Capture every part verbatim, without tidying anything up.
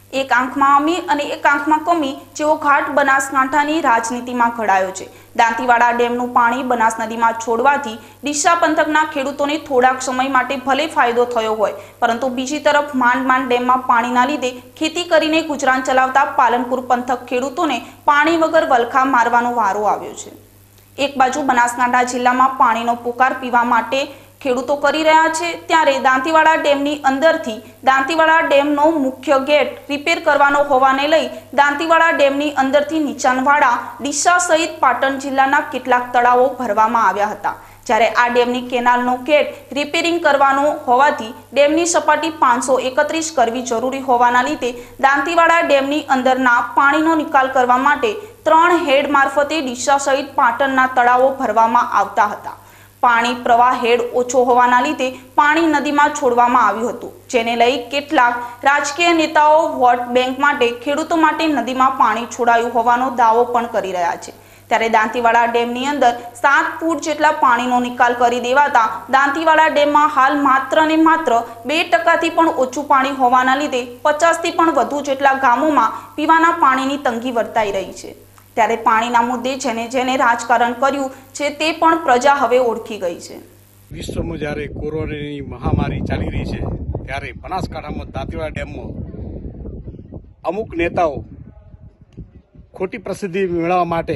એક આંખમાં અમી અને એક આંખમાં કમી જેવો ઘાટ બનાસકાંઠાની રાજનીતિમાં ઘડાયો છે। દાંતીવાડા ડેમનું પાણી બનાસ નદીમાં છોડવાથી ડીસા પંથકના ખેડૂતોને થોડાક સમય માટે ભલે ફાયદો થયો હોય, પરંતુ બીજી તરફ માંડ માંડ ડેમમાં પાણીના લીધે ખેતી કરીને ગુજરાન ચલાવતા પાલનપુર પંથક ખેડૂતોને પાણી વગર વલખા મારવાનો વારો આવ્યો છે। એક બાજુ બનાસકાંઠા જિલ્લામાં પાણીનો પુકાર પીવા માટે ખેડૂતો કરી રહ્યા છે, ત્યારે દાંતીવાડા ડેમની અંદરથી દાંતીવાડા ડેમનો મુખ્ય ગેટ રિપેર કરવાનો હોવાને લઈ દાંતીવાડા ડેમની અંદરથી નીચાણવાળા ડીસા સહિત પાટણ જિલ્લાના કેટલાક તળાવો ભરવામાં આવ્યા હતા। જ્યારે આ ડેમની કેનાલનો ગેટ રિપેરિંગ કરવાનો હોવાથી ડેમની સપાટી પાંચસો એકત્રીસ કરવી જરૂરી હોવાના લીધે દાંતીવાડા ડેમની અંદરના પાણીનો નિકાલ કરવા માટે ત્રણ હેડ મારફતે ડીસા સહિત પાટણના તળાવો ભરવામાં આવતા હતા। પાણી પ્રવાહ હેડ ઓછો હોવાના લીધે પાણી નદીમાં છોડવામાં આવ્યું હતું, જેને લઈ કેટલાક રાજકીય નેતાઓ વોટ બેંક માટે ખેડૂતો માટે નદીમાં પાણી છોડાયું હોવાનો દાવો પણ કરી રહ્યા છે। ત્યારે દાંતીવાડા ડેમની અંદર સાત ફૂટ જેટલા પાણીનો નિકાલ કરી દેવાતા દાંતીવાડા ડેમમાં હાલ માત્ર ને માત્ર બે ટકાથી પણ ઓછું પાણી હોવાના લીધે પચાસથી પણ વધુ જેટલા ગામોમાં પીવાના પાણીની તંગી વર્તાઈ રહી છે। ત્યારે પાણીના મુદ્દે જેને જેને રાજકારણ કર્યું છે તે પણ પ્રજા હવે ઓળખી ગઈ છે। વિશ્વમાં જ્યારે કોરોનાની મહામારી ચાલી રહી છે, ત્યારે બનાસકાંઠામાં દાંતીવાડા ડેમમાં અમુક નેતાઓ ખોટી પ્રસિદ્ધિ મેળવવા માટે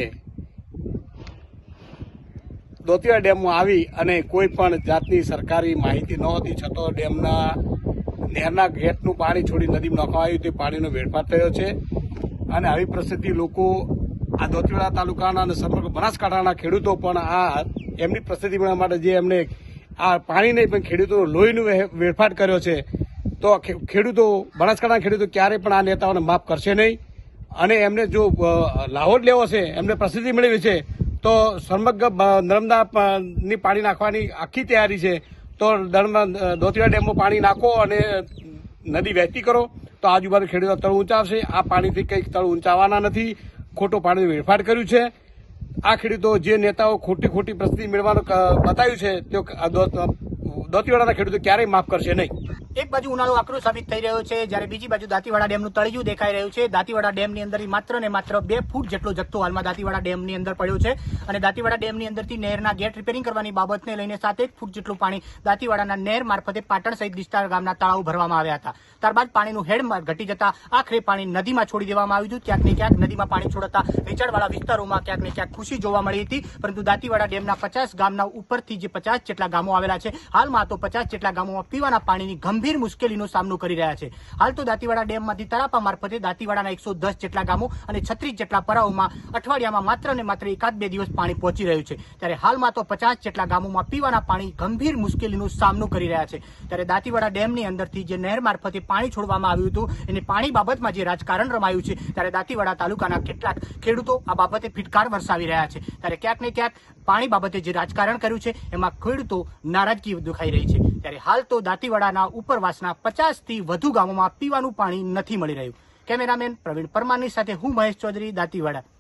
દાંતીવાડા ડેમમાં આવી અને કોઈ પણ જાતની સરકારી માહિતી નહોતી છતાં ડેમના નહેરના ગેટનું પાણી છોડી નદીમાં નાખવામાં આવ્યું, તે પાણીનો વેડફાટ થયો છે। અને આવી પરિસ્થિતિ લોકો આ દાંતીવાડા તાલુકાના અને સમગ્ર બનાસકાંઠાના ખેડૂતો પણ આ એમની પરિસ્થિતિ મેળવવા માટે જે એમને આ પાણી નહીં પણ ખેડૂતોનો લોહીનો વેડફાટ કર્યો છે, તો ખેડૂતો બનાસકાંઠાના ખેડૂતો ક્યારે પણ આ નેતાઓને માફ કરશે નહીં। અને એમને જો લાહો લેવો છે, એમને પ્રસિદ્ધિ મેળવી છે, તો સમગ્ર નર્મદાની પાણી નાખવાની આખી તૈયારી છે। તો દાંતીવાડા ડેમમાં પાણી નાખો અને નદી વહેતી કરો, તો આજુબાજુ ખેડૂતો તળ ઊંચા આવશે। આ પાણીથી કંઈક તળ ઊંચાવાના નથી, ખોટો પાણીનો વેડફાટ કર્યું છે। આ ખેડૂતો જે નેતાઓ ખોટી ખોટી પ્રસિદ્ધિ મેળવવાનું બતાવ્યું છે, તે દાંતીવાડાના ખેડૂતો ક્યારેય માફ કરશે નહીં। એક બાજુ ઉનાળો આકરો સાબિત થઈ રહ્યો છે, જ્યારે બીજી બાજુ દાંતીવાડા ડેમનું તળિયું દેખાઈ રહ્યું છે। દાંતીવાડા ડેમની અંદર માત્ર ને માત્ર બે ફૂટ જેટલો જથ્થો હાલમાં દાંતીવાડા ડેમની અંદર પડ્યો છે, અને દાંતીવાડા ડેમની અંદરથી નહેરના ગેટ રિપેરિંગ કરવાની બાબતને લઈને સાત એક ફૂટ જેટલું પાણી દાંતીવાડાના નહેર મારફતે પાટણ સહિત વિસ્તાર ગામના તળાવ ભરવામાં આવ્યા હતા। ત્યારબાદ પાણીનું હેડ ઘટી જતા આખરે પાણી નદીમાં છોડી દેવામાં આવ્યું હતું। ક્યાંક ને ક્યાંક નદીમાં પાણી છોડતા નીચાણવાળા વિસ્તારોમાં ક્યાંક ને ક્યાંક ખુશી જોવા મળી હતી, પરંતુ દાંતીવાડા ડેમના પચાસ ગામના ઉપરથી જે પચાસ જેટલા ગામો આવેલા છે, હાલમાં તો પચાસ જેટલા ગામોમાં પીવાના પાણીની ગંભીર મુશ્કેલીનો સામનો કરી રહ્યા છે। હાલ તો દાંતીવાડા ડેમમાંથી તળાપા મારફતે દાંતીવાડાના એકસો દસ જેટલા ગામો અને છત્રીસ જેટલા પરાઓમાં અઠવાડિયામાં માત્ર ને માત્ર એકાદ બે દિવસ પાણી પહોંચી રહ્યું છે, ત્યારે હાલમાં તો પચાસ જેટલા ગામોમાં પીવાના પાણી ગંભીર મુશ્કેલીનો સામનો કરી રહ્યા છે। ત્યારે દાંતીવાડા ડેમની અંદરથી જે નહેર મારફતે પાણી છોડવામાં આવ્યું હતું, એને પાણી બાબતમાં જે રાજકારણ રમાયું છે, ત્યારે દાંતીવાડા તાલુકાના કેટલાક ખેડૂતો આ બાબતે ફિટકાર વરસાવી રહ્યા છે। ત્યારે ક્યાંક ને ક્યાંક પાણી બાબતે જે રાજકારણ કર્યું છે, એમાં ખેડૂતો નારાજગી દેખાઈ રહી છે। ત્યારે હાલ તો દાંતીવાડાના ઉપરવાસના પચાસ થી વધુ ગામોમાં પીવાનું પાણી નથી મળી રહ્યું। કેમેરામેન પ્રવીણ પરમારની સાથે હું મહેશ ચૌધરી, દાંતીવાડા।